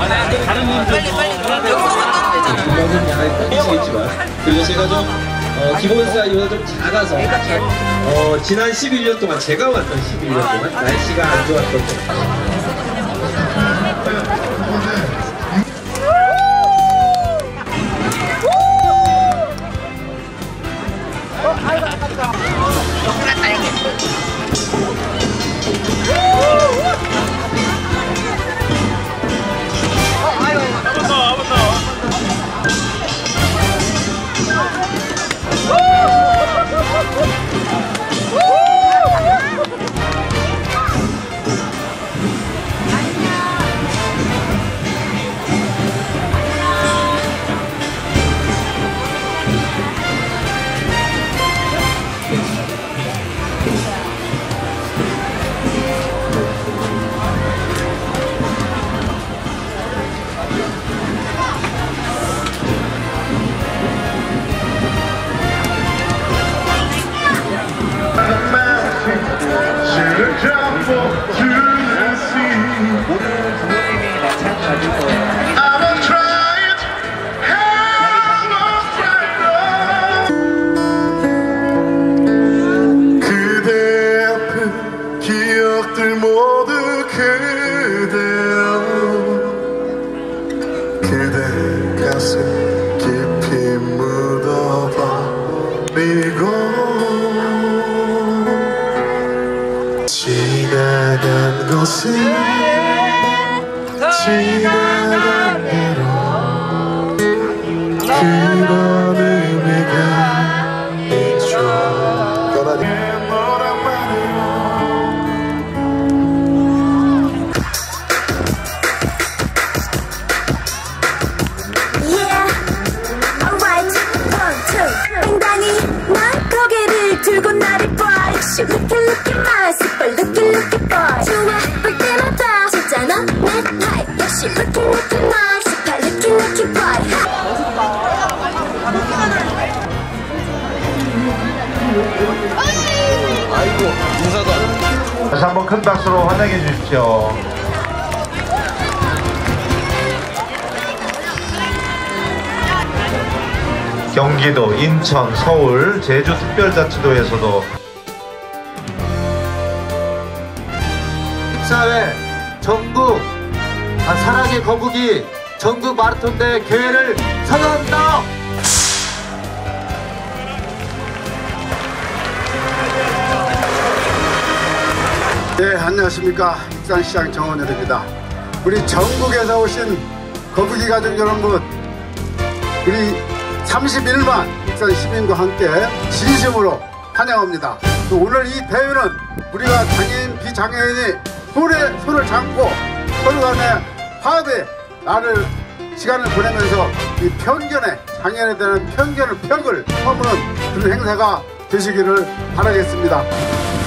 여기서 양을 펼치겠지만 그리고 제가 좀 기본 사이즈보다 좀 작아서 지난 11년 동안 제가 왔던 11년 동안 날씨가 안 좋았던 때 기억들 모두 그대로 그대 가슴 깊이 묻어버리고 지나간 것은 지나간 대로 그런 의미가 있죠. 떠나니 들고 나를 봐 역시 look at my super look at boy 좋아 볼 때마다 진짜 넌 내 타입 역시 look at my super look at boy 아이고 인사도 다시 한번 큰 박수로 환영해 주십시오. 경기도, 인천, 서울, 제주 특별자치도에서도 사회 전국 사랑의 거북이 전국 마라톤 대회 개회를 선언합니다. 네, 안녕하십니까. 익산시장 정원열입니다. 우리 전국에서 오신 거북이 가족 여러분, 우리 31만 익산 시민과 함께 진심으로 환영합니다. 또 오늘 이 대회는 우리가 장애인, 비장애인이 손을 잡고 서로 간의 화합의 시간을 보내면서 이 편견에, 장애인에 대한 편견을 벽을 허무는 그런 행사가 되시기를 바라겠습니다.